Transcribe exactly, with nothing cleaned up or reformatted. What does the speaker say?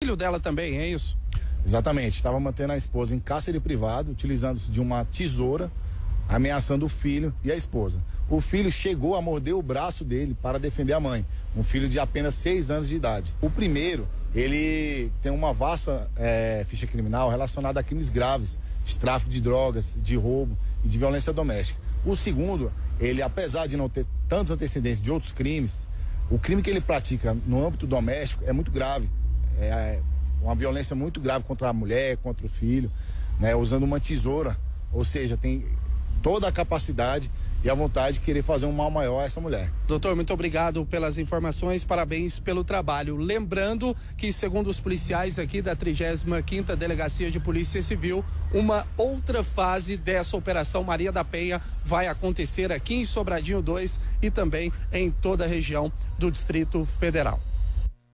filho dela também, é isso? Exatamente, estava mantendo a esposa em cárcere privado, utilizando-se de uma tesoura, ameaçando o filho e a esposa. O filho chegou a morder o braço dele para defender a mãe, um filho de apenas seis anos de idade. O primeiro, ele tem uma vasta é, ficha criminal relacionada a crimes graves, de tráfico de drogas, de roubo e de violência doméstica. O segundo, ele, apesar de não ter tantos antecedentes de outros crimes, o crime que ele pratica no âmbito doméstico é muito grave. É uma violência muito grave contra a mulher, contra o filho, né, usando uma tesoura, ou seja, tem toda a capacidade e a vontade de querer fazer um mal maior a essa mulher. Doutor, muito obrigado pelas informações, parabéns pelo trabalho. Lembrando que, segundo os policiais aqui da trigésima quinta Delegacia de Polícia Civil, uma outra fase dessa Operação Maria da Penha vai acontecer aqui em Sobradinho dois e também em toda a região do Distrito Federal.